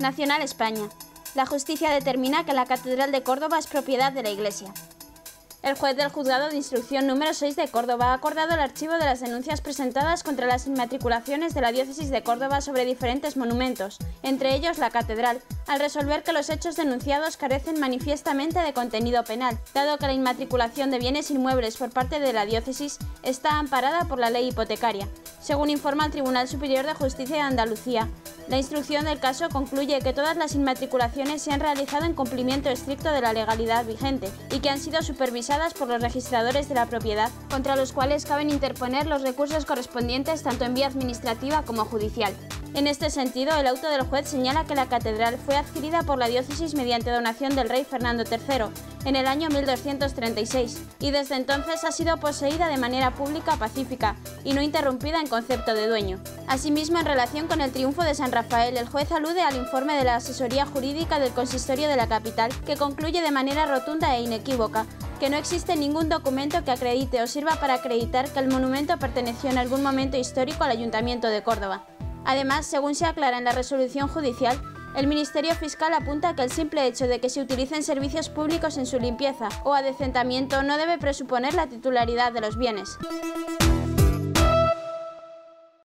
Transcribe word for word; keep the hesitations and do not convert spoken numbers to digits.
Nacional España. La justicia determina que la Catedral de Córdoba es propiedad de la Iglesia. El juez del Juzgado de Instrucción número seis de Córdoba ha acordado el archivo de las denuncias presentadas contra las inmatriculaciones de la Diócesis de Córdoba sobre diferentes monumentos, entre ellos la Catedral, al resolver que los hechos denunciados carecen manifiestamente de contenido penal, dado que la inmatriculación de bienes inmuebles por parte de la Diócesis está amparada por la ley hipotecaria, según informa el Tribunal Superior de Justicia de Andalucía. La instrucción del caso concluye que todas las inmatriculaciones se han realizado en cumplimiento estricto de la legalidad vigente y que han sido supervisadas por los registradores de la propiedad, contra los cuales caben interponer los recursos correspondientes tanto en vía administrativa como judicial. En este sentido, el auto del juez señala que la catedral fue adquirida por la diócesis mediante donación del rey Fernando tercero en el año mil doscientos treinta y seis y desde entonces ha sido poseída de manera pública pacífica y no interrumpida en concepto de dueño. Asimismo, en relación con el triunfo de San Rafael, el juez alude al informe de la asesoría jurídica del consistorio de la capital, que concluye de manera rotunda e inequívoca que no existe ningún documento que acredite o sirva para acreditar que el monumento perteneció en algún momento histórico al Ayuntamiento de Córdoba. Además, según se aclara en la resolución judicial, el Ministerio Fiscal apunta que el simple hecho de que se utilicen servicios públicos en su limpieza o adecentamiento no debe presuponer la titularidad de los bienes.